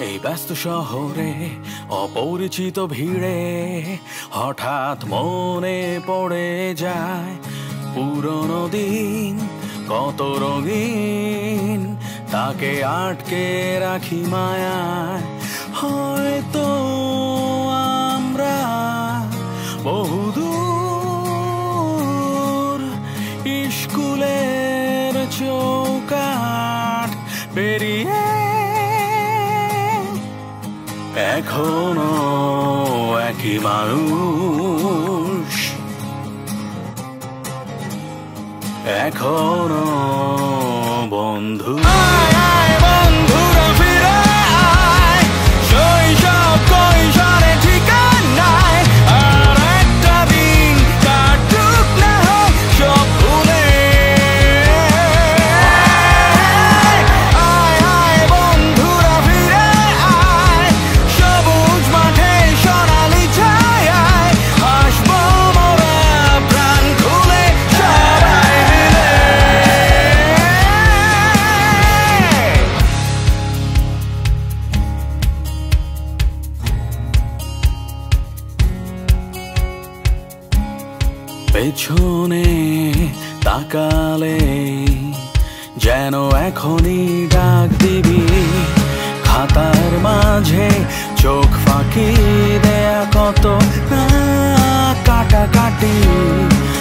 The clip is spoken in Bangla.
এই ব্যস্ত শহরে অপরিচিত ভিড়ে হঠাৎ মনে পড়ে যায় পুরনো দিন, কত রঙিন তাকে আটকে রাখি মায়ায়। হয়তো আমরা বহুদূর স্কুলের চৌকাঠ পেরিয়ে এখনো একই মানুষ, এখনো বন্ধু। বন্ধুরা ফিরে আয়, শৈশব কৈশোরে ঠিকানায়, আর একটা দিন কাটুক না হোক সব ভুলে। আয় আয় বন্ধুরা ফিরে আয়, সবুজ মাঠে সোনালি ছায়ায় হাসবো মোরা প্রাণ খুলে সবাই মিলে। পেছনে তাকালে যেন এখনই ডাক দিবি, খাতার মাঝে চোখ ফাঁকি দেয়া কত কাটাকাটি